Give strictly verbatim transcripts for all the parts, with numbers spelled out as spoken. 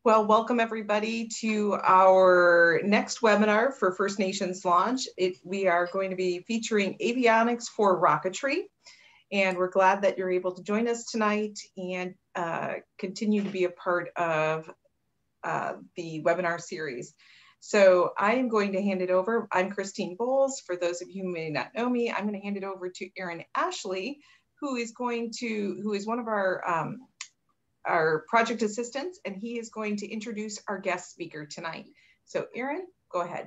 Well, welcome everybody to our next webinar for First Nations Launch. It, we are going to be featuring avionics for rocketry, and we're glad that you're able to join us tonight and uh, continue to be a part of uh, the webinar series. So I am going to hand it over. I'm Christine Bowles. For those of you who may not know me, I'm going to hand it over to Aaron Ashley, who is going to, who is one of our um, our project assistants, and he is going to introduce our guest speaker tonight. So Aaron, go ahead.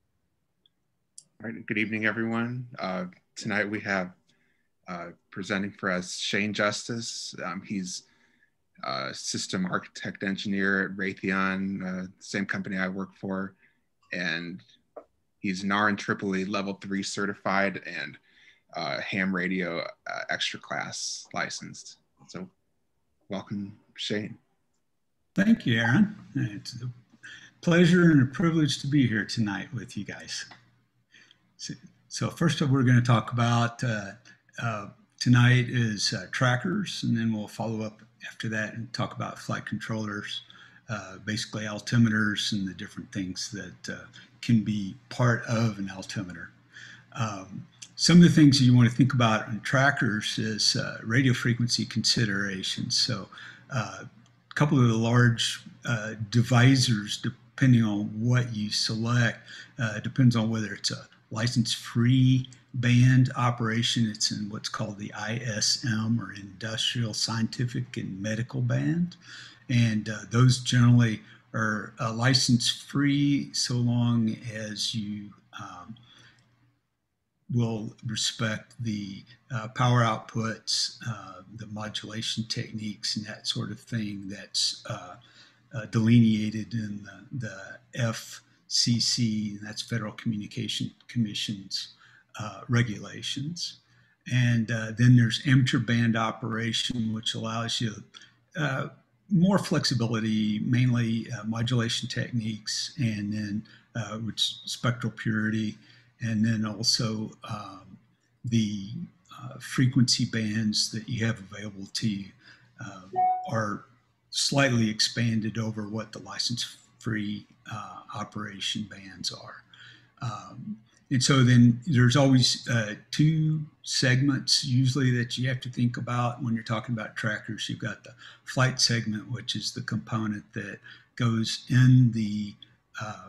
All right, good evening, everyone. Uh, tonight we have uh, presenting for us Shane Justice. Um, he's a system architect engineer at Raytheon, uh, same company I work for, and he's N A R in Tripoli level three certified and uh, ham radio uh, extra class licensed. So welcome, Shane. Thank you, Aaron. It's a pleasure and a privilege to be here tonight with you guys. So, so first of all, we're going to talk about uh, uh, tonight is uh, trackers, and then we'll follow up after that and talk about flight controllers, uh, basically altimeters and the different things that uh, can be part of an altimeter. Um, Some of the things you want to think about on trackers is uh, radio frequency considerations. So uh, a couple of the large uh, divisors, depending on what you select, uh, depends on whether it's a license-free band operation. It's in what's called the I S M, or Industrial, Scientific, and Medical band. And uh, those generally are uh, license-free so long as you um, will respect the uh, power outputs, uh, the modulation techniques, and that sort of thing that's uh, uh, delineated in the, the F C C, and that's Federal Communication Commission's uh, regulations. And uh, then there's amateur band operation, which allows you uh, more flexibility, mainly uh, modulation techniques, and then uh, which spectral purity. And then also um, the uh, frequency bands that you have available to you uh, are slightly expanded over what the license-free uh, operation bands are. Um, and so then there's always uh, two segments usually that you have to think about when you're talking about trackers. You've got the flight segment, which is the component that goes in the uh,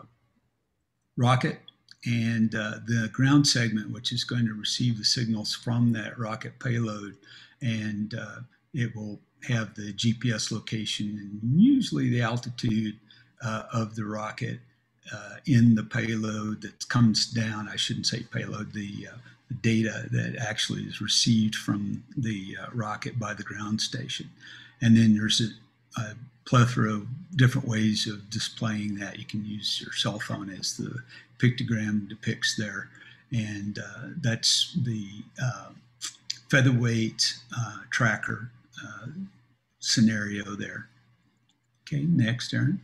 rocket, and uh, the ground segment, which is going to receive the signals from that rocket payload, and uh, it will have the G P S location and usually the altitude uh, of the rocket uh, in the payload that comes down. I shouldn't say payload, the, uh, the data that actually is received from the uh, rocket by the ground station. And then there's a, a plethora of different ways of displaying that. You can use your cell phone as the pictogram depicts there, and uh, that's the uh, featherweight uh, tracker uh, scenario there. Okay, next, Aaron.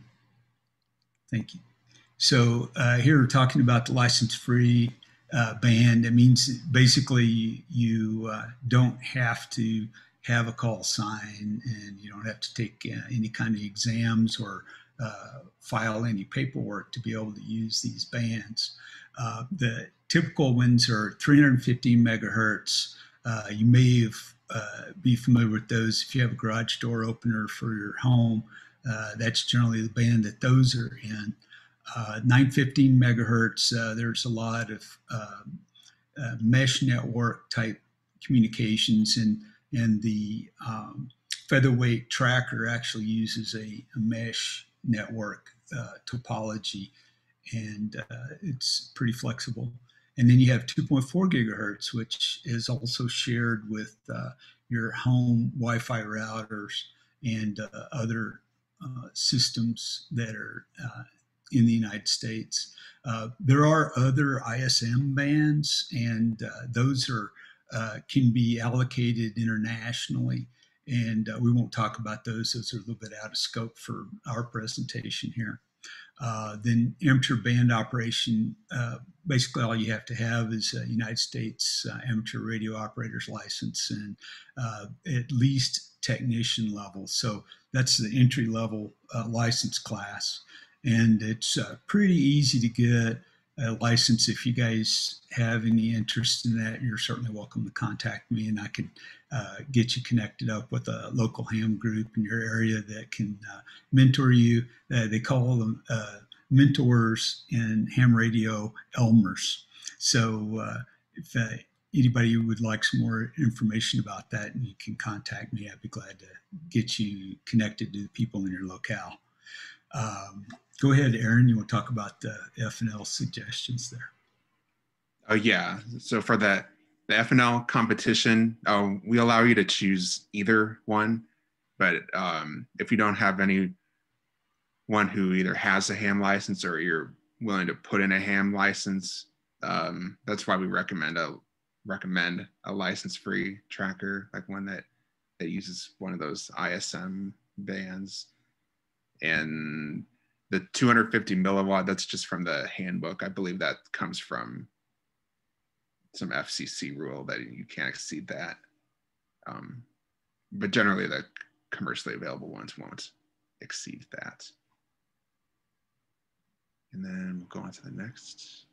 Thank you. So uh, here we're talking about the license-free uh, band. It means basically you uh, don't have to have a call sign, and you don't have to take uh, any kind of exams or uh, file any paperwork to be able to use these bands. Uh, the typical ones are three hundred fifteen megahertz. Uh, you may have, uh, be familiar with those if you have a garage door opener for your home. Uh, that's generally the band that those are in. Uh, nine fifteen megahertz, uh, there's a lot of uh, uh, mesh network type communications, and And the um, featherweight tracker actually uses a, a mesh network uh, topology, and uh, it's pretty flexible. And then you have two point four gigahertz, which is also shared with uh, your home Wi-Fi routers and uh, other uh, systems that are uh, in the United States. Uh, there are other I S M bands, and uh, those are Uh, can be allocated internationally, and uh, we won't talk about those. Those are a little bit out of scope for our presentation here. Uh, then amateur band operation, uh, basically all you have to have is a United States uh, amateur radio operator's license and uh, at least technician level. So that's the entry level uh, license class. And it's uh, pretty easy to get a license. If you guys have any interest in that, you're certainly welcome to contact me, and I can uh, get you connected up with a local ham group in your area that can uh, mentor you. Uh, they call them uh, mentors in ham radio Elmers. So uh, if uh, anybody would like some more information about that, you can contact me. I'd be glad to get you connected to the people in your locale. Um, Go ahead, Aaron. You want to talk about the F N L suggestions there? Oh, yeah. So for that, the F N L competition, uh, we allow you to choose either one. But um, if you don't have anyone who either has a ham license or you're willing to put in a ham license, um, that's why we recommend a recommend a license-free tracker, like one that, that uses one of those I S M bands. And the two hundred fifty milliwatt, that's just from the handbook. I believe that comes from some F C C rule that you can't exceed that. Um, but generally the commercially available ones won't exceed that. And then we'll go on to the next.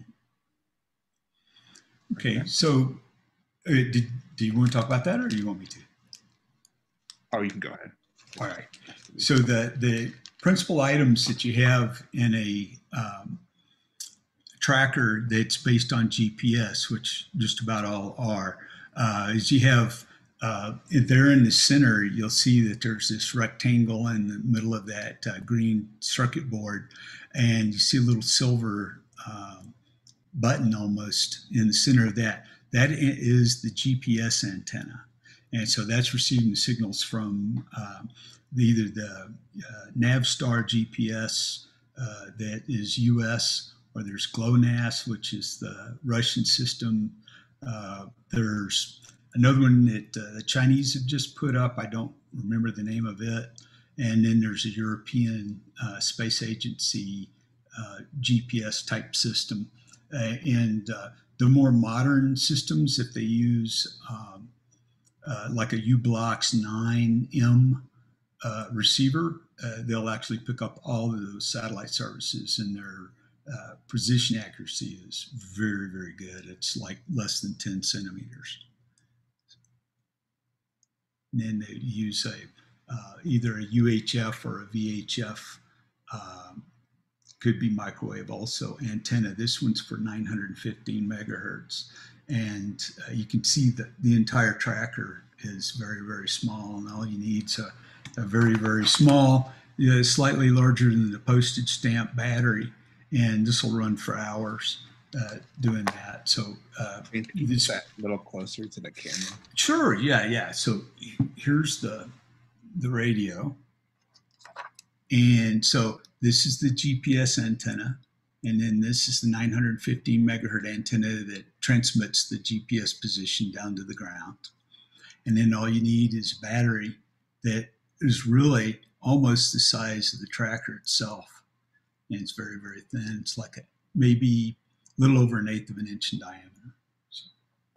Okay, so uh, did, do you want to talk about that, or do you want me to? Oh, you can go ahead. All right. So the, the principal items that you have in a um, tracker that's based on G P S, which just about all are, uh, is you have, uh, there in the center, you'll see that there's this rectangle in the middle of that uh, green circuit board, and you see a little silver uh, button almost in the center of that. That is the G P S antenna. And so that's receiving the signals from uh, the, either the uh, Navstar G P S uh, that is U S, or there's GLONASS, which is the Russian system. Uh, there's another one that uh, the Chinese have just put up. I don't remember the name of it. And then there's a European uh, Space Agency uh, G P S type system. Uh, and uh, the more modern systems, if they use um, uh, like a U-Blox nine M uh, receiver, uh, they'll actually pick up all of those satellite services, and their uh, position accuracy is very, very good. It's like less than ten centimeters. And then they use a uh, either a U H F or a V H F, um, could be microwave also, antenna. This one's for nine hundred fifteen megahertz. And uh, you can see that the entire tracker is very, very small, and all you need is a, a very, very small, you know, slightly larger than the postage stamp battery, and this will run for hours uh, doing that. So uh, this that a little closer to the camera. Sure, yeah, yeah. So here's the the radio, and so this is the G P S antenna. And then this is the nine hundred fifteen megahertz antenna that transmits the G P S position down to the ground. And then all you need is a battery that is really almost the size of the tracker itself. And it's very, very thin. It's like a, maybe a little over an eighth of an inch in diameter. So,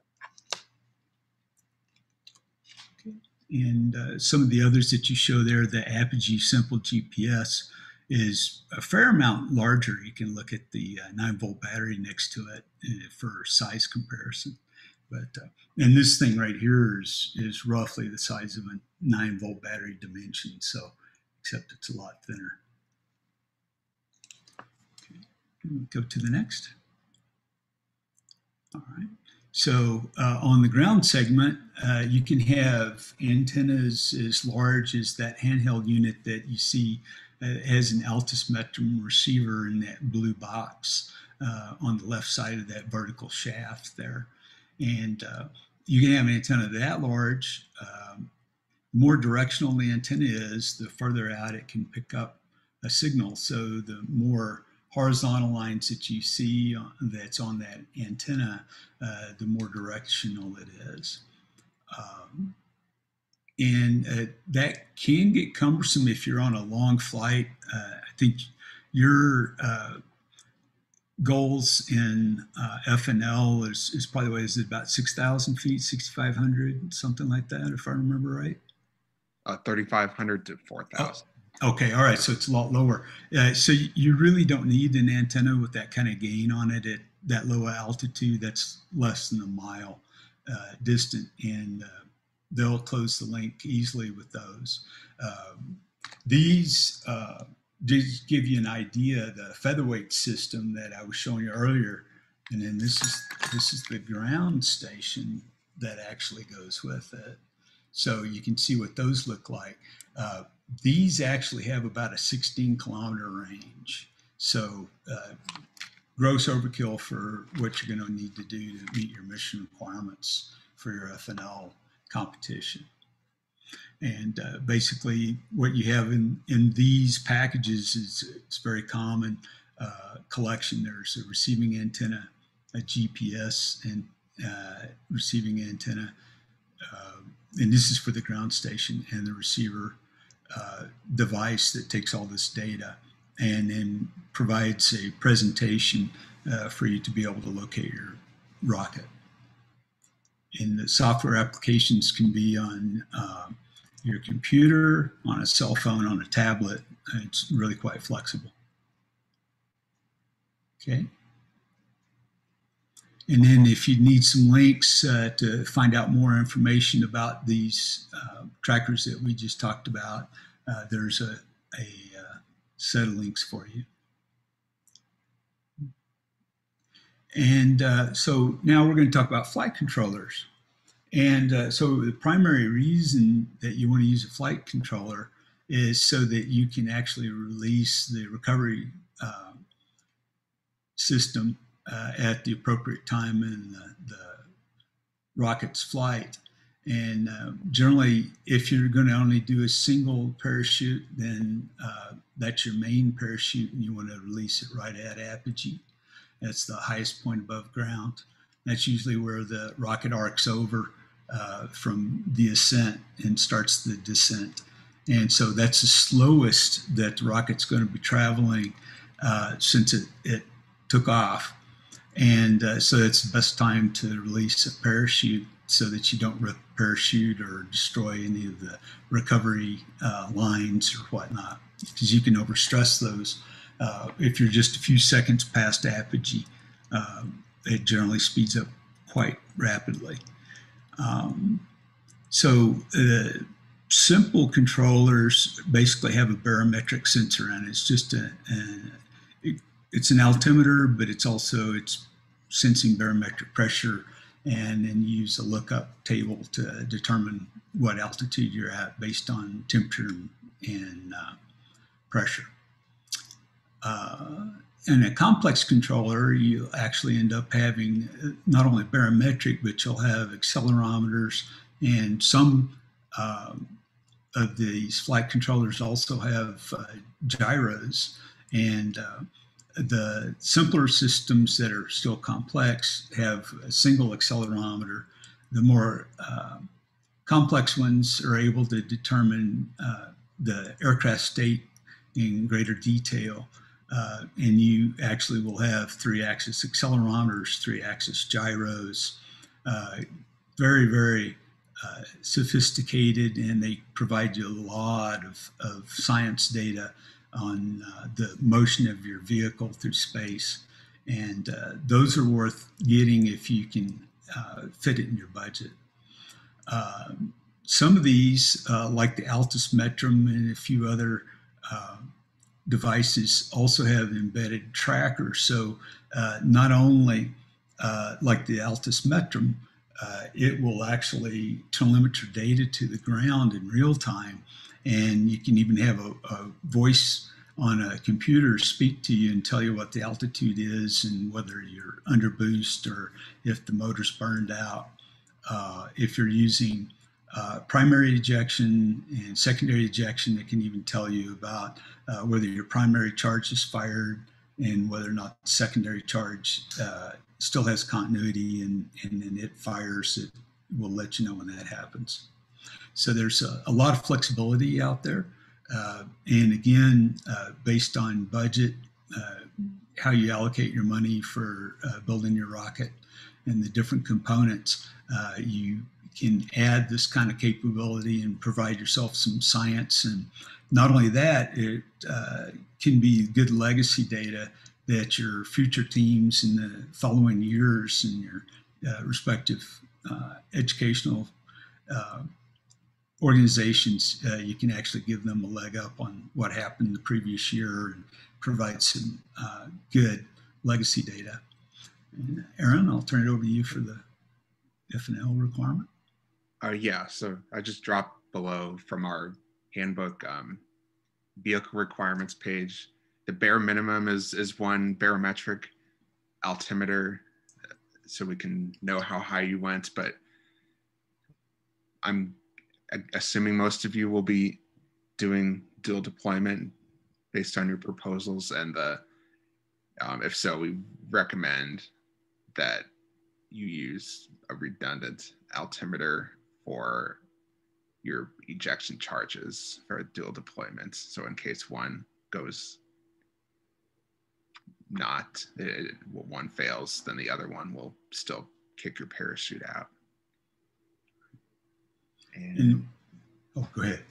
okay. And uh, some of the others that you show there, the Apogee Simple G P S, is a fair amount larger. You can look at the uh, nine volt battery next to it uh, for size comparison. But uh, and this thing right here is is roughly the size of a nine volt battery dimension. So, except it's a lot thinner. Okay, go to the next. All right. So uh, on the ground segment, uh, you can have antennas as large as that handheld unit that you see uh, has an altimeter receiver in that blue box uh, on the left side of that vertical shaft there. And uh, you can have an antenna that large. Um, the more directional the antenna is, the further out it can pick up a signal. So the more horizontal lines that you see on, that's on that antenna, uh, the more directional it is. Um, and uh, that can get cumbersome if you're on a long flight. Uh, I think your uh, goals in uh, F N L is, is probably what is it, about six thousand feet, sixty-five hundred, something like that, if I remember right? Uh, thirty-five hundred to four thousand. Oh, okay, all right, so it's a lot lower. Uh, so you really don't need an antenna with that kind of gain on it at that low altitude. That's less than a mile uh, distant, and uh, they'll close the link easily with those. Um, these uh, just give you an idea, the featherweight system that I was showing you earlier, and then this is this is the ground station that actually goes with it. So you can see what those look like. Uh, these actually have about a sixteen kilometer range. So uh, gross overkill for what you're going to need to do to meet your mission requirements for your F N L competition. And uh, basically what you have in, in these packages is it's very common uh, collection. There's a receiving antenna, a G P S and uh, receiving antenna, uh, and this is for the ground station, and the receiver uh, device that takes all this data and then provides a presentation uh, for you to be able to locate your rocket. And the software applications can be on uh, your computer, on a cell phone, on a tablet. It's really quite flexible. Okay. And then if you need some links uh, to find out more information about these uh, trackers that we just talked about, uh, there's a, a uh, set of links for you. And uh, so now we're going to talk about flight controllers. And uh, so the primary reason that you want to use a flight controller is so that you can actually release the recovery uh, system uh, at the appropriate time in the, the rocket's flight. And uh, generally, if you're going to only do a single parachute, then uh, that's your main parachute, and you want to release it right at apogee. That's the highest point above ground. That's usually where the rocket arcs over uh, from the ascent and starts the descent. And so that's the slowest that the rocket's going to be traveling uh, since it, it took off. And uh, so it's the best time to release a parachute so that you don't rip the parachute or destroy any of the recovery uh, lines or whatnot, because you can overstress those. Uh, if you're just a few seconds past apogee, uh, it generally speeds up quite rapidly. Um, so uh, simple controllers basically have a barometric sensor in it. It's just a, a it, it's an altimeter, but it's also it's sensing barometric pressure, and then you use a lookup table to determine what altitude you're at based on temperature and uh, pressure. Uh, in a complex controller, you actually end up having not only barometric, but you'll have accelerometers, and some um, of these flight controllers also have uh, gyros. And uh, the simpler systems that are still complex have a single accelerometer. The more uh, complex ones are able to determine uh, the aircraft state in greater detail. Uh, and you actually will have three-axis accelerometers, three-axis gyros, uh, very, very uh, sophisticated, and they provide you a lot of, of science data on uh, the motion of your vehicle through space. And uh, those are worth getting if you can uh, fit it in your budget. Uh, some of these, uh, like the Altimeter and a few other uh, devices, also have embedded trackers. So uh, not only uh, like the Altimeter, uh, it will actually telemetry data to the ground in real time. And you can even have a, a voice on a computer speak to you and tell you what the altitude is and whether you're under boost or if the motor's burned out. Uh, if you're using uh, primary ejection and secondary ejection, it can even tell you about uh, whether your primary charge is fired and whether or not the secondary charge uh, still has continuity, and, and then it fires. It will let you know when that happens. So there's a, a lot of flexibility out there. Uh, and again, uh, based on budget uh, how you allocate your money for uh, building your rocket and the different components. Uh, you can add this kind of capability and provide yourself some science. And not only that, it uh, can be good legacy data that your future teams in the following years and your uh, respective uh, educational uh, organizations, uh, you can actually give them a leg up on what happened the previous year and provide some uh, good legacy data. And Aaron, I'll turn it over to you for the F N L requirement. Uh, yeah, so I just dropped below from our handbook um, vehicle requirements page. The bare minimum is, is one barometric altimeter, so we can know how high you went, but I'm assuming most of you will be doing dual deployment based on your proposals, and the um, if so, we recommend that you use a redundant altimeter for your ejection charges for dual deployment. So in case one goes not, it, one fails, then the other one will still kick your parachute out. And, and oh, go ahead.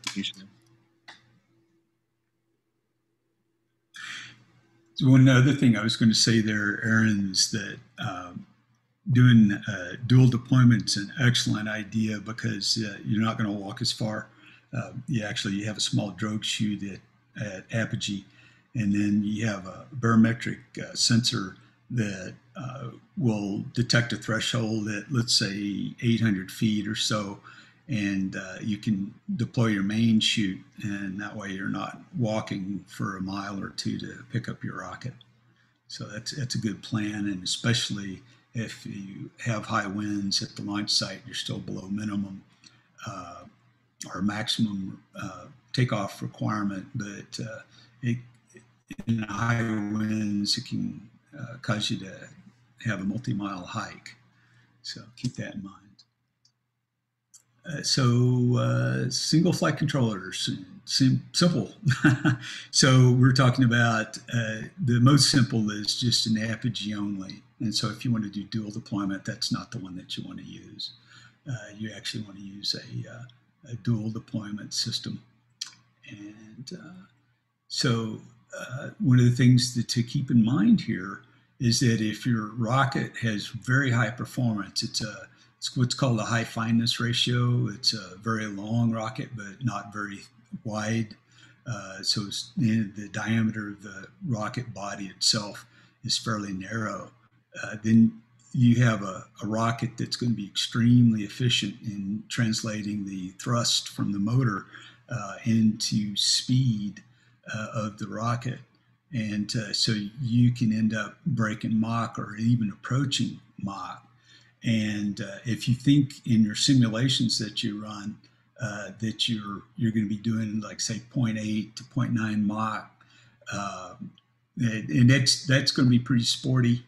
So one other thing I was going to say there, Aaron, is that um, doing uh, dual deployment is an excellent idea because uh, you're not going to walk as far. Uh, you actually you have a small drogue chute at, at apogee, and then you have a barometric uh, sensor that uh, will detect a threshold at, let's say, eight hundred feet or so, and uh, you can deploy your main chute, and that way you're not walking for a mile or two to pick up your rocket. So that's that's a good plan, and especially if you have high winds at the launch site, you're still below minimum uh, or maximum uh, takeoff requirement, but uh, it, in high winds, it can uh, cause you to have a multi-mile hike. So keep that in mind. Uh, so uh, single flight controllers, sim simple. So we're talking about uh, the most simple is just an apogee only. And so if you want to do dual deployment, that's not the one that you want to use. Uh, you actually want to use a, uh, a dual deployment system. And uh, so uh, one of the things that to keep in mind here is that if your rocket has very high performance, it's a It's what's called a high fineness ratio. It's a very long rocket, but not very wide. Uh, so it's, you know, the diameter of the rocket body itself is fairly narrow. Uh, then you have a, a rocket that's going to be extremely efficient in translating the thrust from the motor uh, into speed uh, of the rocket. And uh, so you can end up breaking Mach or even approaching Mach. And uh, if you think in your simulations that you run uh, that you're you're going to be doing like say zero point eight to zero point nine Mach, uh, and, and that's that's going to be pretty sporty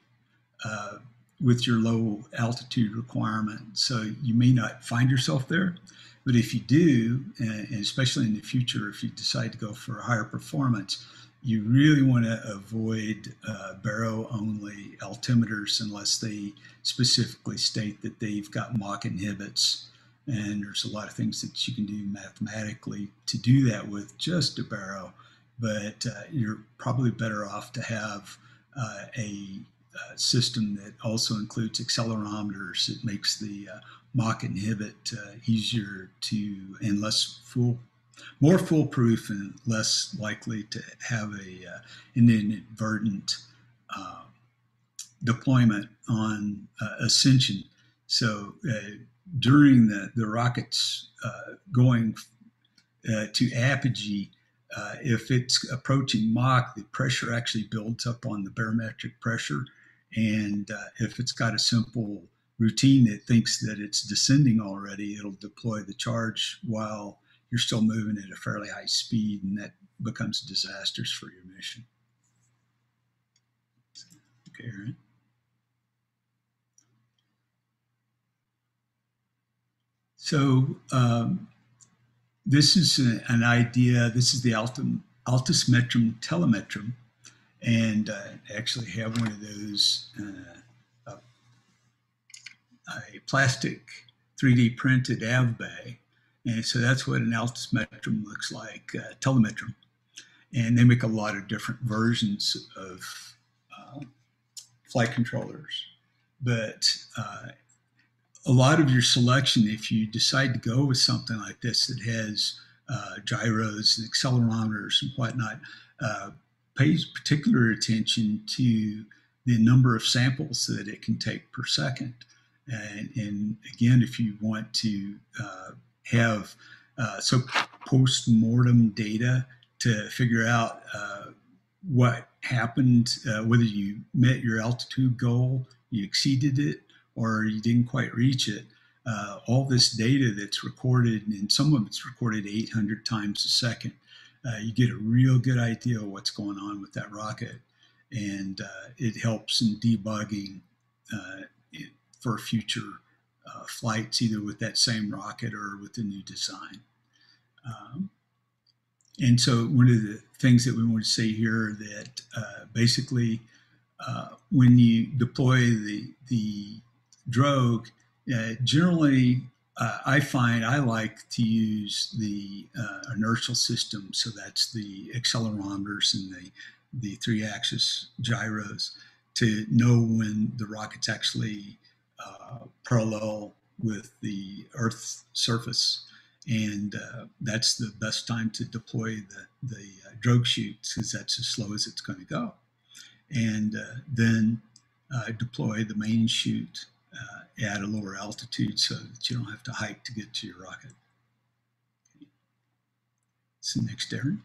uh, with your low altitude requirement. So you may not find yourself there, but if you do, and especially in the future, if you decide to go for a higher performance, you really want to avoid uh, baro-only altimeters unless they specifically state that they've got Mach inhibits. And there's a lot of things that you can do mathematically to do that with just a baro, but uh, you're probably better off to have uh, a, a system that also includes accelerometers. It makes the uh, Mach inhibit uh, easier to and less fool. More foolproof and less likely to have a uh, an inadvertent uh, deployment on uh, ascension. So uh, during the, the rockets uh, going uh, to apogee, uh, if it's approaching Mach, the pressure actually builds up on the barometric pressure. And uh, if it's got a simple routine that thinks that it's descending already, it'll deploy the charge while you're still moving at a fairly high speed, and that becomes disastrous for your mission. Okay, all right. So um, this is a, an idea. This is the Altum, Altus Metrum Telemetrum, and uh, actually have one of those, uh, a, a plastic three D printed Av bay. And so that's what an altimetrum looks like, uh, telemetrum. And they make a lot of different versions of uh, flight controllers. But uh, a lot of your selection, if you decide to go with something like this that has uh, gyros and accelerometers and whatnot, uh, pays particular attention to the number of samples that it can take per second. And, and again, if you want to uh, have uh, so post-mortem data to figure out uh, what happened, uh, whether you met your altitude goal, you exceeded it, or you didn't quite reach it, uh, all this data that's recorded, and some of it's recorded eight hundred times a second, uh, you get a real good idea of what's going on with that rocket. And uh, it helps in debugging uh, it, for future uh, flights, either with that same rocket or with the new design. Um, and so one of the things that we want to say here that uh, basically uh, when you deploy the, the drogue, uh, generally uh, I find I like to use the uh, inertial system. So that's the accelerometers and the, the three-axis gyros to know when the rocket's actually uh, parallel with the Earth's surface. And uh, that's the best time to deploy the, the uh, drogue chute, because that's as slow as it's going to go. And uh, then uh, deploy the main chute uh, at a lower altitude so that you don't have to hike to get to your rocket. Okay. So next, Darren.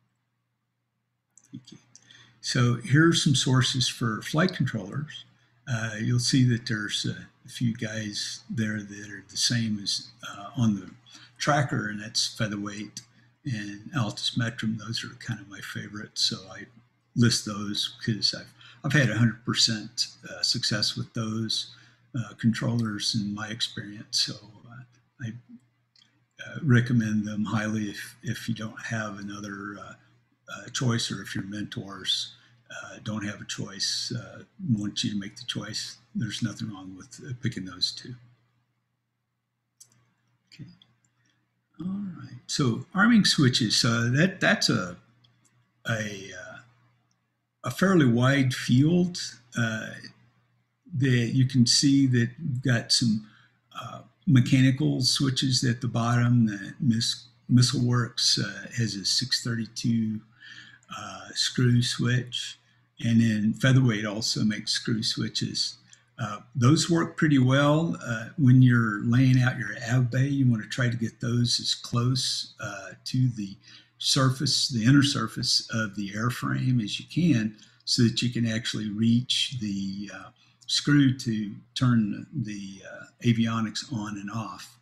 Okay. So here are some sources for flight controllers. Uh, you'll see that there's a, a few guys there that are the same as uh, on the tracker, and that's Featherweight and Altimetrum. Those are kind of my favorites, so I list those because I've, I've had one hundred percent uh, success with those uh, controllers in my experience, so uh, I uh, recommend them highly if, if you don't have another uh, uh, choice, or if your mentors uh, don't have a choice, uh, want you to make the choice. There's nothing wrong with uh, picking those two. Okay. All right. So arming switches. So that that's a a uh, a fairly wide field uh, that you can see that you've got some uh, mechanical switches at the bottom. The Miss, Missile Works uh, has a six thirty-two uh, screw switch, and then Featherweight also makes screw switches. Uh, those work pretty well. Uh, when you're laying out your Av bay, you want to try to get those as close uh, to the surface, the inner surface of the airframe as you can, so that you can actually reach the uh, screw to turn the uh, avionics on and off.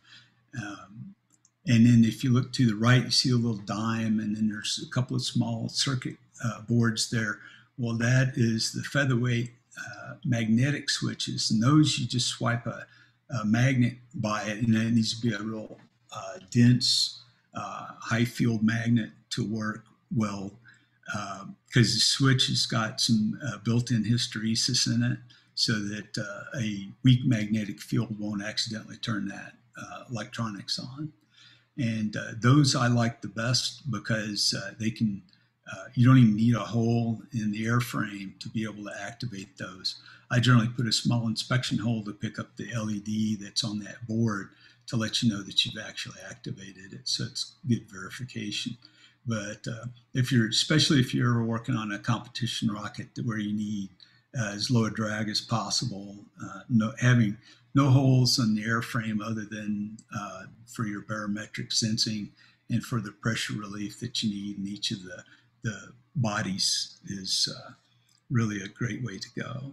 Um, and then if you look to the right, you see a little dime, and then there's a couple of small circuit uh, boards there. Well, that is the Featherweight uh, magnetic switches, and those you just swipe a, a magnet by it, and it needs to be a real uh, dense uh, high field magnet to work well, because uh, the switch has got some uh, built-in hysteresis in it, so that uh, a weak magnetic field won't accidentally turn that uh, electronics on. And uh, those I like the best because uh, they can, uh, you don't even need a hole in the airframe to be able to activate those. I generally put a small inspection hole to pick up the L E D that's on that board to let you know that you've actually activated it. So it's good verification. But uh, if you're, especially if you're ever working on a competition rocket where you need uh, as low a drag as possible, uh, no, having no holes on the airframe other than uh, for your barometric sensing and for the pressure relief that you need in each of the, the bodies is uh, really a great way to go.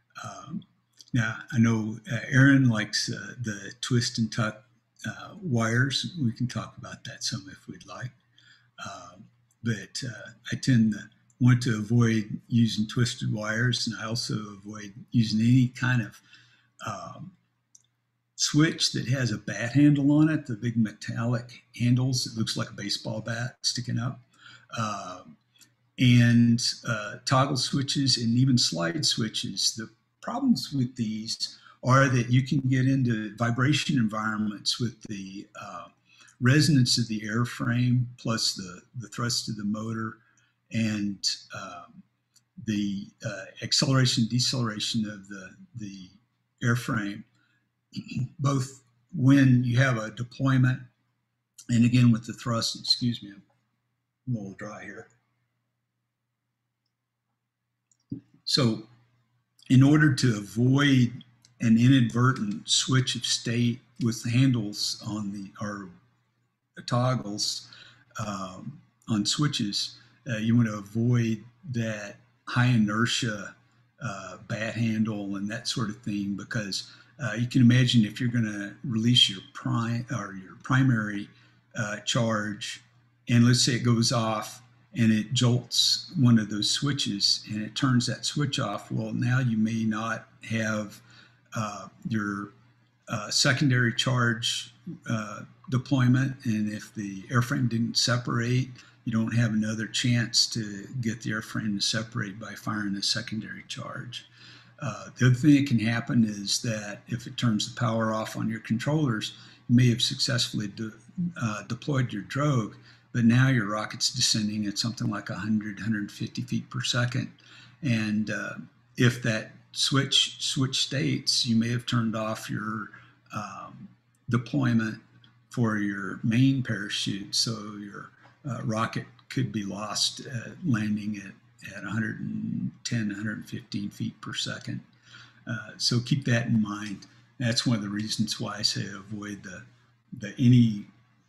Um, now, I know uh, Aaron likes uh, the twist and tuck uh, wires. We can talk about that some if we'd like. Um, but uh, I tend to want to avoid using twisted wires, and I also avoid using any kind of um, switch that has a bat handle on it, the big metallic handles. It looks like a baseball bat sticking up. Uh, and uh, toggle switches and even slide switches. The problems with these are that you can get into vibration environments with the uh, resonance of the airframe plus the, the thrust of the motor and um, the uh, acceleration deceleration of the, the airframe, both when you have a deployment and again with the thrust. Excuse me, I'm a little dry here. So in order to avoid an inadvertent switch of state with handles on the, or the toggles um, on switches, uh, you want to avoid that high inertia uh, bat handle and that sort of thing, because uh, you can imagine if you're going to release your prime or your primary uh, charge, and let's say it goes off and it jolts one of those switches and it turns that switch off, well, now you may not have uh, your uh, secondary charge uh, deployment, and if the airframe didn't separate, you don't have another chance to get the airframe to separate by firing a secondary charge. Uh, the other thing that can happen is that if it turns the power off on your controllers, you may have successfully de uh, deployed your drogue, but now your rocket's descending at something like one hundred, one hundred fifty feet per second. And uh, if that switch switch states, you may have turned off your um, deployment for your main parachute, so your uh, rocket could be lost uh, landing at, at one hundred ten, one hundred fifteen feet per second. Uh, so keep that in mind. That's one of the reasons why I say avoid the, the any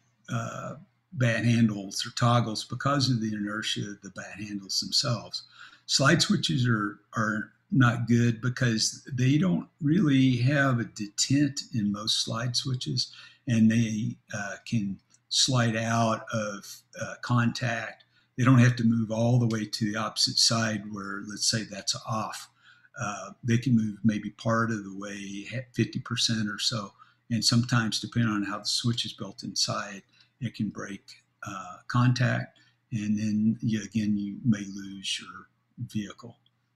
uh, bat handles or toggles because of the inertia of the bat handles themselves. Slide switches are, are not good because they don't really have a detent in most slide switches, and they uh, can slide out of uh, contact. They don't have to move all the way to the opposite side where, let's say, that's off. Uh, they can move maybe part of the way, fifty percent or so, and sometimes, depending on how the switch is built inside, it can break uh, contact, and then you, again, you may lose your vehicle.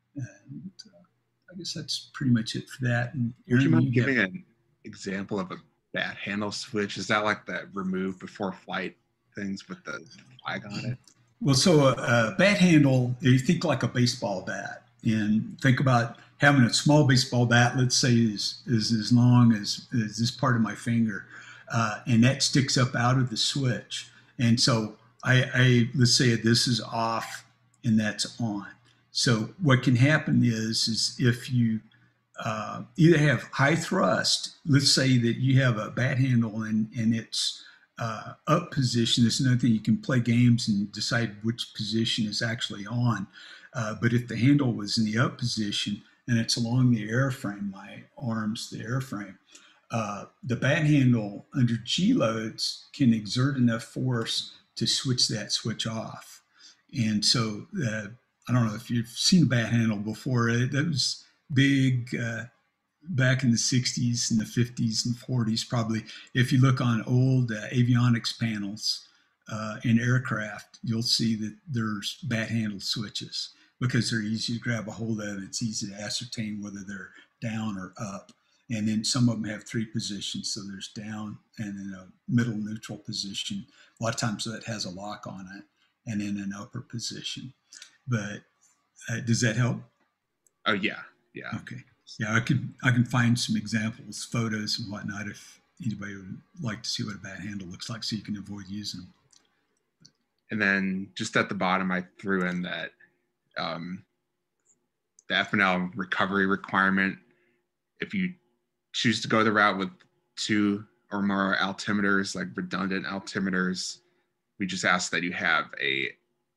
And uh, I guess that's pretty much it for that. And would you mind you giving have, an example of a bat handle switch? Is that like the remove before flight things with the flag on it? Well, so a, a bat handle, you think like a baseball bat, and think about having a small baseball bat, let's say is, is as long as, as this part of my finger, uh, and that sticks up out of the switch. And so I, I let's say this is off and that's on. So what can happen is, is if you uh, either have high thrust, let's say that you have a bat handle and, and it's uh, up position. There's another thing, you can play games and decide which position is actually on. Uh, but if the handle was in the up position and it's along the airframe, my arms, the airframe, uh, the bat handle under G loads can exert enough force to switch that switch off. And so uh, I don't know if you've seen a bat handle before. It, that was big uh, back in the sixties and the fifties and forties, probably. If you look on old uh, avionics panels uh, in aircraft, you'll see that there's bat handle switches because they're easy to grab a hold of. It's easy to ascertain whether they're down or up. And then some of them have three positions. So there's down and then a middle neutral position. A lot of times that has a lock on it, and then an upper position. But uh, does that help? Oh yeah, yeah. Okay. Yeah, I could I can find some examples, photos and whatnot if anybody would like to see what a bat handle looks like, so you can avoid using them. And then just at the bottom, I threw in that um, the F N L recovery requirement. If you choose to go the route with two or more altimeters, like redundant altimeters, we just ask that you have a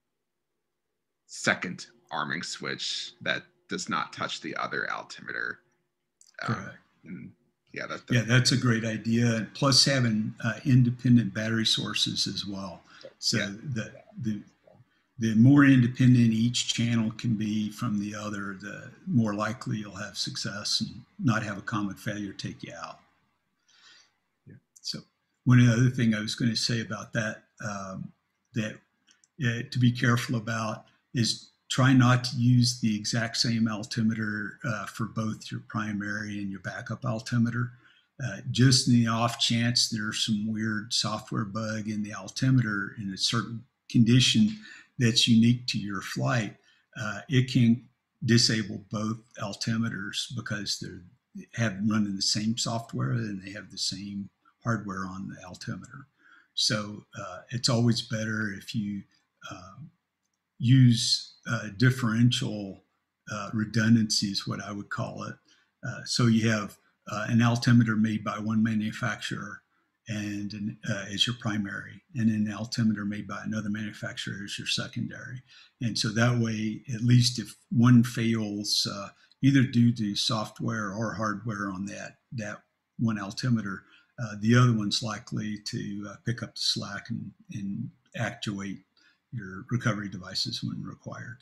second arming switch that does not touch the other altimeter. Um, Correct. And yeah, that, yeah, that's a great idea. Plus having uh, independent battery sources as well. So yeah. the, the, the more independent each channel can be from the other, the more likely you'll have success and not have a common failure take you out. Yeah. So one other thing I was going to say about that, um, that uh, to be careful about is try not to use the exact same altimeter uh, for both your primary and your backup altimeter. Uh, just in the off chance there's some weird software bug in the altimeter in a certain condition that's unique to your flight, uh, it can disable both altimeters because they have running the same software and they have the same hardware on the altimeter. So uh, it's always better if you uh, use uh, differential uh, redundancy is what I would call it. Uh, so you have uh, an altimeter made by one manufacturer and an, uh, as your primary, and an altimeter made by another manufacturer as your secondary. And so that way, at least if one fails, uh, either due to software or hardware on that, that one altimeter, uh, the other one's likely to uh, pick up the slack and, and actuate your recovery devices when required.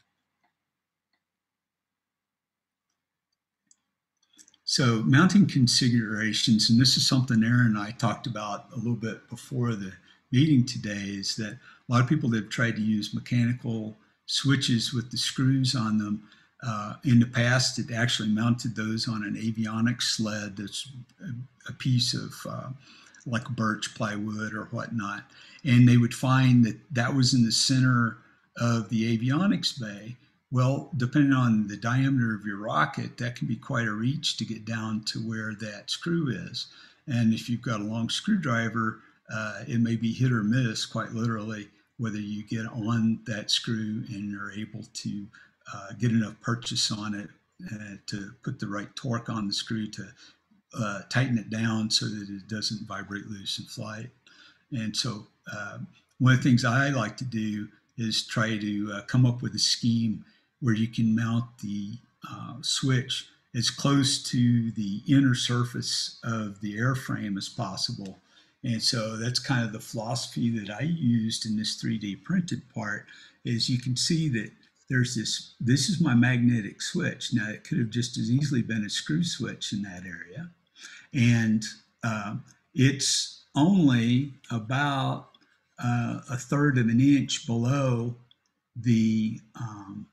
So mounting configurations, and this is something Aaron and I talked about a little bit before the meeting today, is that a lot of people that have tried to use mechanical switches with the screws on them, uh, in the past it actually mounted those on an avionics sled that's a, a piece of uh, like birch plywood or whatnot, and they would find that that was in the center of the avionics bay. Well, depending on the diameter of your rocket, that can be quite a reach to get down to where that screw is. And if you've got a long screwdriver, uh, it may be hit or miss, quite literally, whether you get on that screw and are able to uh, get enough purchase on it uh, to put the right torque on the screw to uh, tighten it down so that it doesn't vibrate loose in flight. And so uh, one of the things I like to do is try to uh, come up with a scheme where you can mount the uh, switch as close to the inner surface of the airframe as possible. And so that's kind of the philosophy that I used in this three D printed part, is you can see that there's this, this is my magnetic switch. Now it could have just as easily been a screw switch in that area. And uh, it's only about uh, a third of an inch below the um,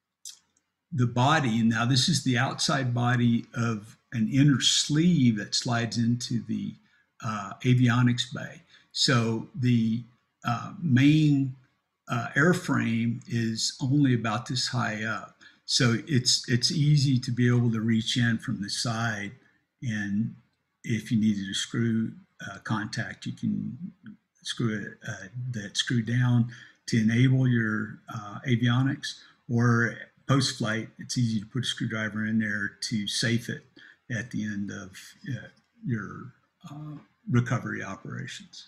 the body. Now this is the outside body of an inner sleeve that slides into the uh, avionics bay. So the uh, main uh, airframe is only about this high up. So it's it's easy to be able to reach in from the side, and if you needed a screw uh, contact, you can screw it, uh, that screw down to enable your uh, avionics, or post-flight, it's easy to put a screwdriver in there to safe it at the end of uh, your uh, recovery operations.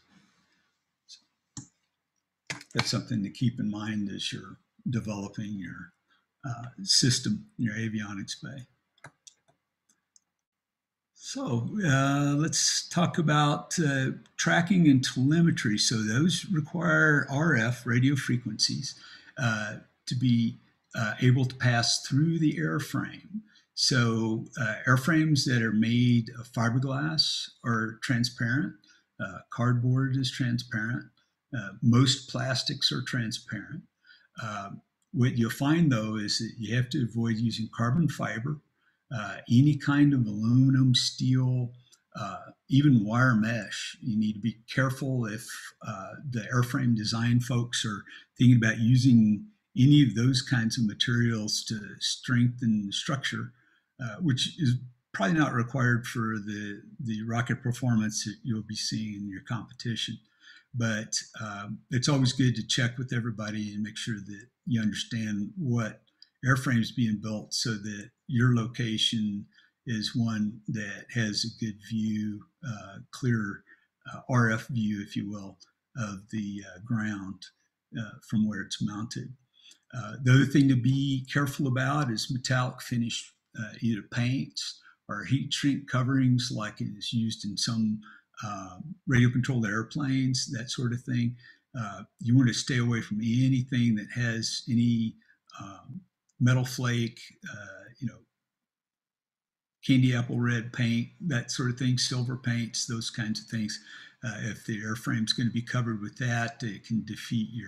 So that's something to keep in mind as you're developing your uh, system, your avionics bay. So uh, let's talk about uh, tracking and telemetry. So those require R F, radio frequencies, uh, to be uh, able to pass through the airframe. So uh, airframes that are made of fiberglass are transparent. Uh, cardboard is transparent. Uh, most plastics are transparent. Uh, what you'll find, though, is that you have to avoid using carbon fiber, uh, any kind of aluminum, steel, uh, even wire mesh. You need to be careful if uh, the airframe design folks are thinking about using any of those kinds of materials to strengthen the structure, uh, which is probably not required for the, the rocket performance that you'll be seeing in your competition. But um, it's always good to check with everybody and make sure that you understand what airframe is being built so that your location is one that has a good view, uh, clear uh, R F view, if you will, of the uh, ground uh, from where it's mounted. Uh, the other thing to be careful about is metallic finish, uh, either paints or heat shrink coverings like is used in some uh, radio controlled airplanes, that sort of thing. Uh, you want to stay away from anything that has any um, metal flake, uh, you know, candy apple red paint, that sort of thing, silver paints, those kinds of things. Uh, if the airframe is going to be covered with that, it can defeat your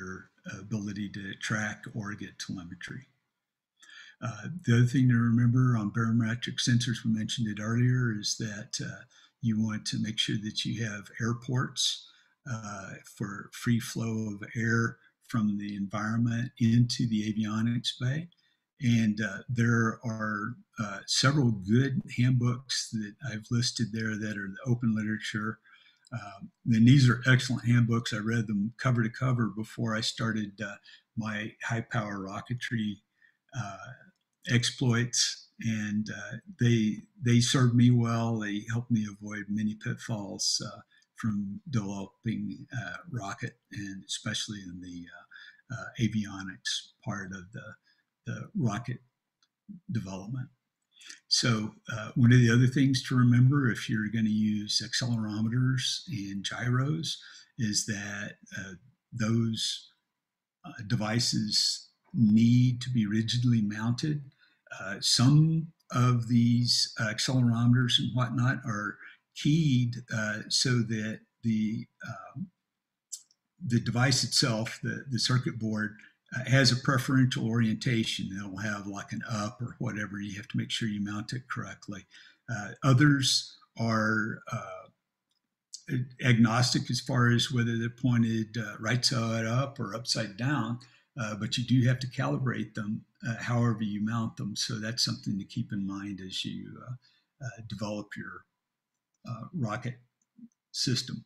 ability to track or get telemetry. Uh, the other thing to remember on barometric sensors, we mentioned it earlier, is that uh, you want to make sure that you have airports uh, for free flow of air from the environment into the avionics bay. And uh, there are uh, several good handbooks that I've listed there that are the open literature. Um, and these are excellent handbooks. I read them cover to cover before I started uh, my high power rocketry uh, exploits, and uh, they they served me well. They helped me avoid many pitfalls uh, from developing uh, rocket, and especially in the uh, uh, avionics part of the the rocket development. So uh, one of the other things to remember if you're going to use accelerometers and gyros is that uh, those uh, devices need to be rigidly mounted. Uh, some of these uh, accelerometers and whatnot are keyed uh, so that the um, the device itself, the, the circuit board, uh, has a preferential orientation. It'll have like an up or whatever. You have to make sure you mount it correctly. Uh, others are uh, agnostic as far as whether they're pointed uh, right side up or upside down, uh, but you do have to calibrate them uh, however you mount them. So that's something to keep in mind as you uh, uh, develop your uh, rocket system.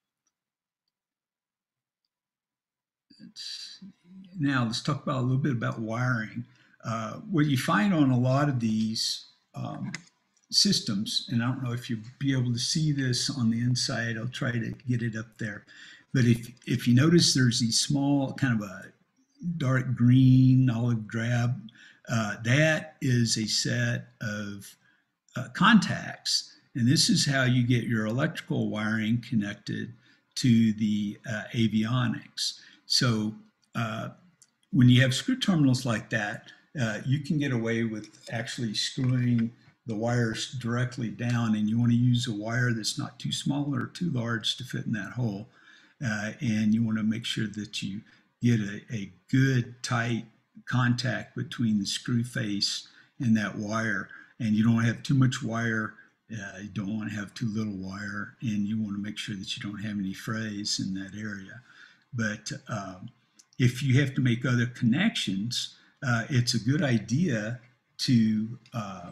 It's, now let's talk about a little bit about wiring. Uh, what you find on a lot of these um, systems, and I don't know if you'll be able to see this on the inside, I'll try to get it up there. But if, if you notice there's these small kind of a dark green, olive drab, uh, that is a set of uh, contacts. And this is how you get your electrical wiring connected to the uh, avionics. So uh, when you have screw terminals like that, uh, you can get away with actually screwing the wires directly down, and you want to use a wire that's not too small or too large to fit in that hole. Uh, and you want to make sure that you get a, a good tight contact between the screw face and that wire. And you don't have too much wire, uh, you don't want to have too little wire, and you want to make sure that you don't have any frays in that area. But um, if you have to make other connections, uh, it's a good idea to uh,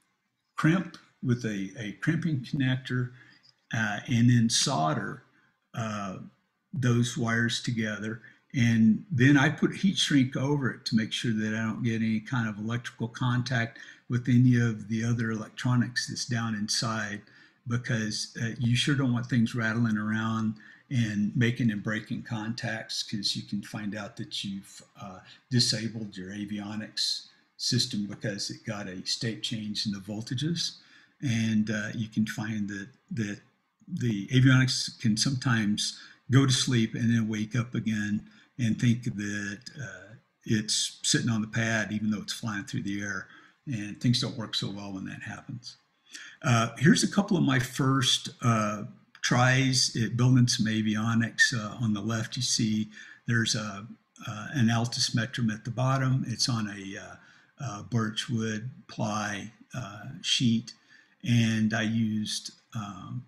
crimp with a, a crimping connector uh, and then solder uh, those wires together. And then I put heat shrink over it to make sure that I don't get any kind of electrical contact with any of the other electronics that's down inside, because uh, you sure don't want things rattling around and making and breaking contacts, because you can find out that you've uh, disabled your avionics system because it got a state change in the voltages. And uh, you can find that, that the avionics can sometimes go to sleep and then wake up again and think that uh, it's sitting on the pad even though it's flying through the air. And things don't work so well when that happens. Uh, here's a couple of my first uh, tries at building some avionics. Uh, on the left, you see there's a, uh, an altimetrum at the bottom. It's on a uh, uh, birchwood ply uh, sheet. And I used um,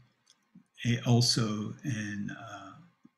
a, also an, uh,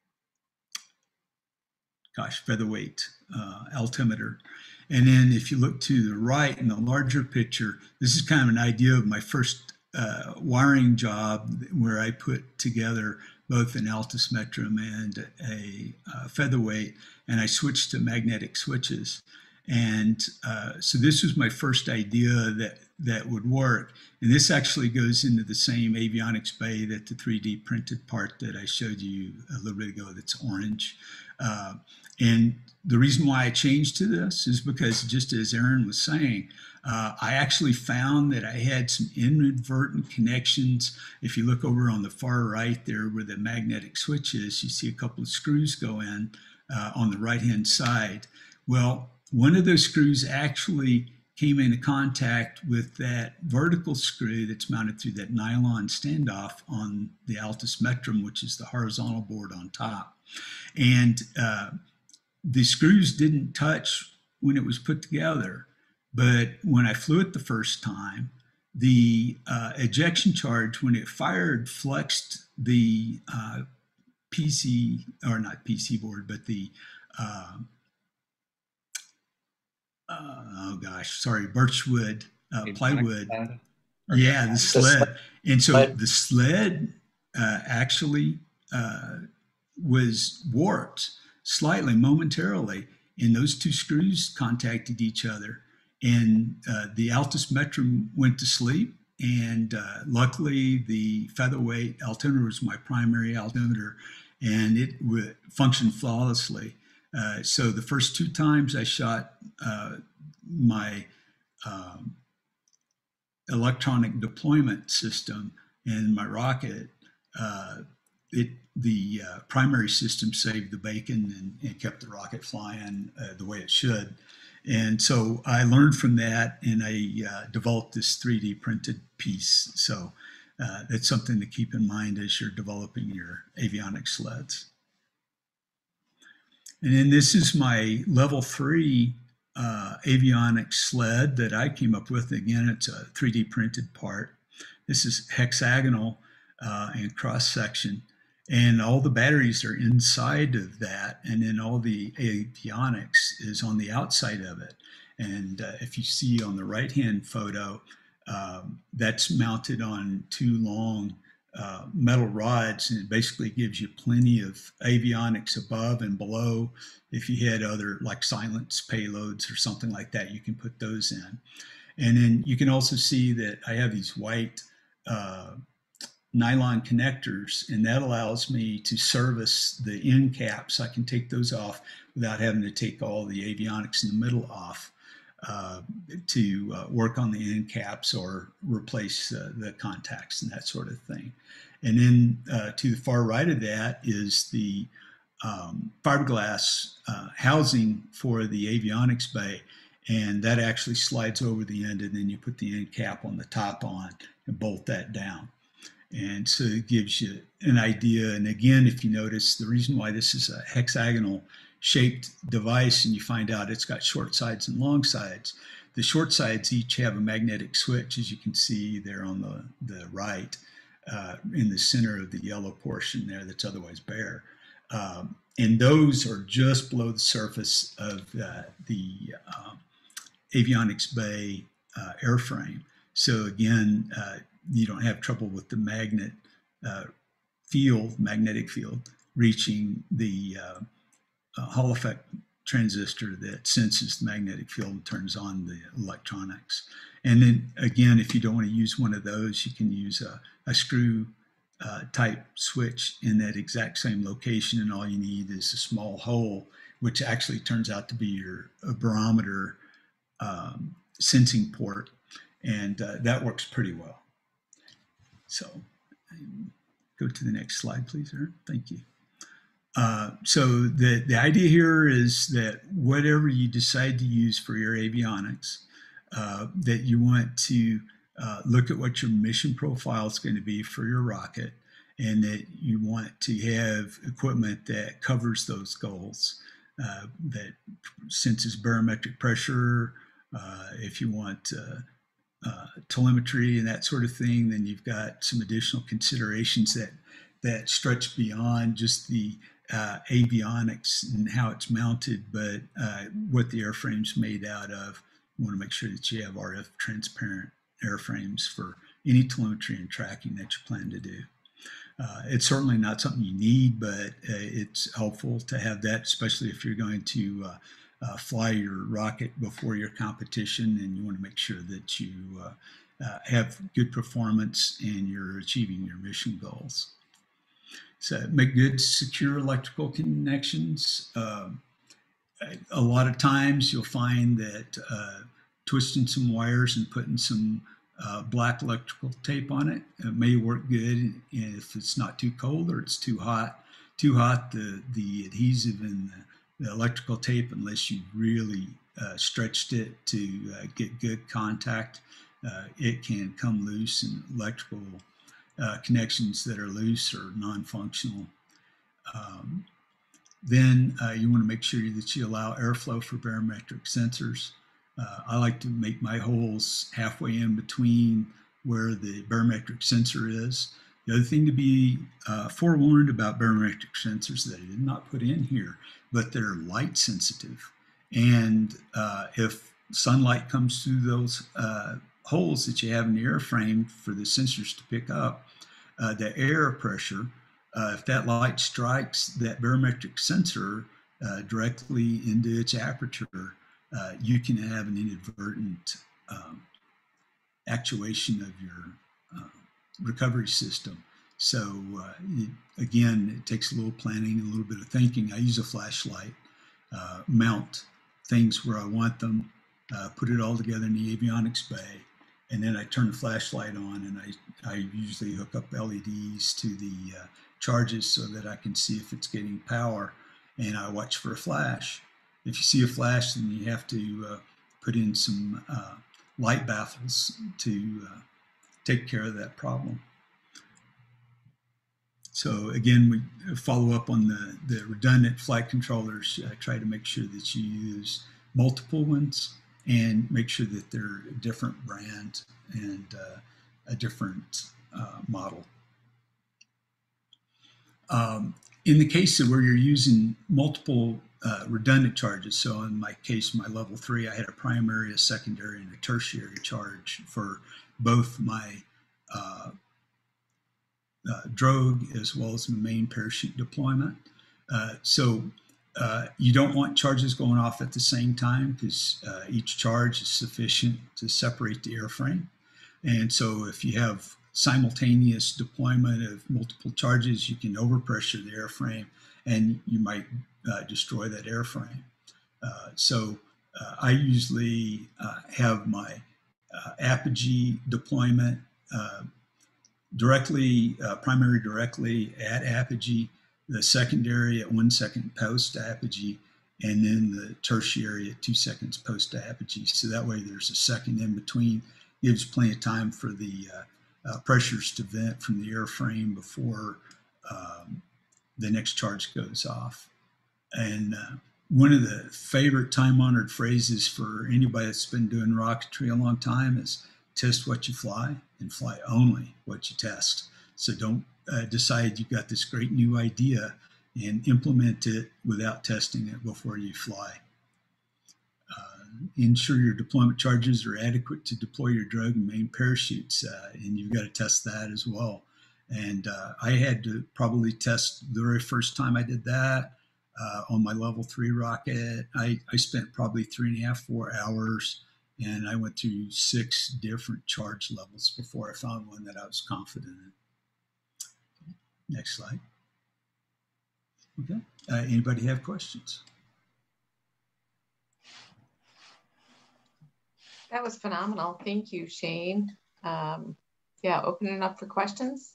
gosh, featherweight uh, altimeter. And then if you look to the right in the larger picture, this is kind of an idea of my first uh, wiring job where I put together both an altimetrum and a uh, featherweight, and I switched to magnetic switches. And uh, so this was my first idea that, that would work. And this actually goes into the same avionics bay that the three D printed part that I showed you a little bit ago that's orange. Uh, and the reason why I changed to this is because, just as Aaron was saying, uh, I actually found that I had some inadvertent connections. If you look over on the far right there where the magnetic switch is, you see a couple of screws go in uh, on the right-hand side. Well, one of those screws actually came into contact with that vertical screw that's mounted through that nylon standoff on the altimetrum, which is the horizontal board on top. And uh, the screws didn't touch when it was put together, but when I flew it the first time, the uh, ejection charge, when it fired, flexed the uh, P C, or not P C board, but the, uh, uh, oh gosh, sorry, birchwood, uh, plywood. Yeah, the sled. And so sled. the sled uh, actually uh, was warped slightly momentarily, and those two screws contacted each other, and uh, the Altimeter went to sleep. And uh, luckily, the featherweight altimeter was my primary altimeter, and it w- functioned flawlessly. Uh, so the first two times I shot uh, my um, electronic deployment system in my rocket, uh, it the uh, primary system saved the bacon and, and kept the rocket flying uh, the way it should. And so I learned from that, and I uh, developed this three D printed piece. So uh, that's something to keep in mind as you're developing your avionics sleds. And then this is my level three uh, avionics sled that I came up with. Again, it's a three D printed part. This is hexagonal uh, and cross section. And all the batteries are inside of that. And then all the avionics is on the outside of it. And uh, if you see on the right-hand photo, um, that's mounted on two long uh, metal rods. And it basically gives you plenty of avionics above and below. If you had other like silence payloads or something like that, you can put those in. And then you can also see that I have these white uh, nylon connectors, and that allows me to service the end caps. I can take those off without having to take all the avionics in the middle off uh, to uh, work on the end caps or replace uh, the contacts and that sort of thing. And then uh, to the far right of that is the um, fiberglass uh, housing for the avionics bay, and that actually slides over the end, and then you put the end cap on the top on and bolt that down. And so it gives you an idea. And again, if you notice, the reason why this is a hexagonal shaped device, and you find out it's got short sides and long sides, the short sides each have a magnetic switch, as you can see there on the, the right, uh, in the center of the yellow portion there that's otherwise bare. Um, and those are just below the surface of uh, the uh, avionics bay uh, airframe. So again, uh, you don't have trouble with the magnet uh, field, magnetic field, reaching the uh, uh, Hall effect transistor that senses the magnetic field and turns on the electronics. And then again, if you don't want to use one of those, you can use a, a screw uh, type switch in that exact same location, and all you need is a small hole, which actually turns out to be your barometer um, sensing port, and uh, that works pretty well. So go to the next slide, please, Aaron. Thank you. Uh, so the, the idea here is that whatever you decide to use for your avionics, uh, that you want to uh, look at what your mission profile is going to be for your rocket, and that you want to have equipment that covers those goals, uh, that senses barometric pressure. Uh, if you want uh, Uh, telemetry and that sort of thing, then you've got some additional considerations that that stretch beyond just the uh, avionics and how it's mounted, but uh, what the airframe's made out of. You want to make sure that you have R F transparent airframes for any telemetry and tracking that you plan to do. Uh, it's certainly not something you need, but uh, it's helpful to have that, especially if you're going to uh, Uh, fly your rocket before your competition, and you want to make sure that you uh, uh, have good performance and you're achieving your mission goals. So make good, secure electrical connections. Uh, a lot of times you'll find that uh, twisting some wires and putting some uh, black electrical tape on it, it may work good if it's not too cold or it's too hot. Too hot, the, the adhesive and the the electrical tape, unless you really uh, stretched it to uh, get good contact, uh, it can come loose, and electrical uh, connections that are loose or non-functional. Um, Then uh, you want to make sure that you allow airflow for barometric sensors. Uh, I like to make my holes halfway in between where the barometric sensor is. The other thing to be uh, forewarned about barometric sensors that I did not put in here, but they're light sensitive. And uh, if sunlight comes through those uh, holes that you have in the airframe for the sensors to pick up, uh, the air pressure, uh, if that light strikes that barometric sensor uh, directly into its aperture, uh, you can have an inadvertent um, actuation of your uh, recovery system. So uh, it, again, it takes a little planning, a little bit of thinking. I use a flashlight, uh, mount things where I want them, uh, put it all together in the avionics bay, and then I turn the flashlight on, and I, I usually hook up L E Ds to the uh, charges so that I can see if it's getting power, and I watch for a flash. If you see a flash, then you have to uh, put in some uh, light baffles to uh, take care of that problem. So again, we follow up on the, the redundant flight controllers. Uh, try to make sure that you use multiple ones and make sure that they're a different brand and uh, a different uh, model. Um, in the case of where you're using multiple uh, redundant charges, so in my case, my level three, I had a primary, a secondary, and a tertiary charge for both my uh, uh, drogue as well as my main parachute deployment. Uh, so uh, you don't want charges going off at the same time because uh, each charge is sufficient to separate the airframe. And so if you have simultaneous deployment of multiple charges, you can overpressure the airframe and you might uh, destroy that airframe. Uh, so uh, I usually uh, have my uh, apogee deployment uh, directly, uh, primary directly at apogee, the secondary at one second post apogee, and then the tertiary at two seconds post apogee. So that way there's a second in between, gives plenty of time for the uh, uh, pressures to vent from the airframe before um, the next charge goes off. And uh, one of the favorite time-honored phrases for anybody that's been doing rocketry a long time is test what you fly and fly only what you test. So don't uh, decide you've got this great new idea and implement it without testing it before you fly. Uh, ensure your deployment charges are adequate to deploy your drogue and main parachutes, uh, and you've got to test that as well. And uh, I had to probably test the very first time I did that uh, on my level three rocket. I, I spent probably three and a half, four hours, and I went through six different charge levels before I found one that I was confident in. Next slide. Okay. Uh, anybody have questions? That was phenomenal. Thank you, Shane. Um, yeah, opening up for questions.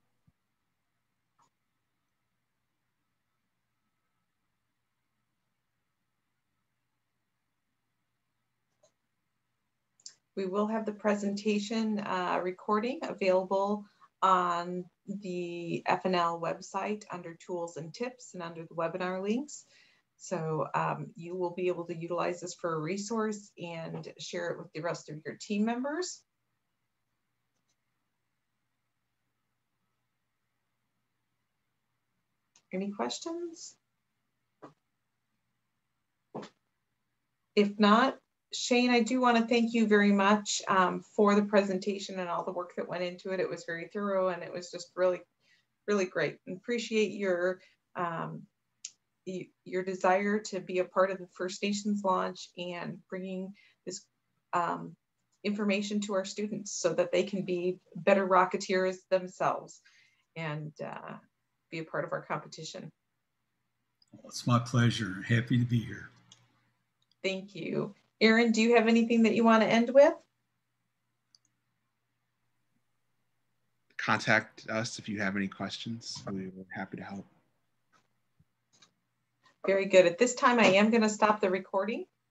We will have the presentation uh, recording available on the F N L website under tools and tips and under the webinar links. So um, you will be able to utilize this for a resource and share it with the rest of your team members. Any questions? If not, Shane, I do want to thank you very much um, for the presentation and all the work that went into it. It was very thorough and it was just really, really great. And appreciate your um, your desire to be a part of the First Nations launch and bringing this um, information to our students so that they can be better Rocketeers themselves and uh, be a part of our competition. Well, it's my pleasure. Happy to be here. Thank you. Aaron, do you have anything that you want to end with? Contact us if you have any questions. We're happy to help. Very good. At this time, I am going to stop the recording.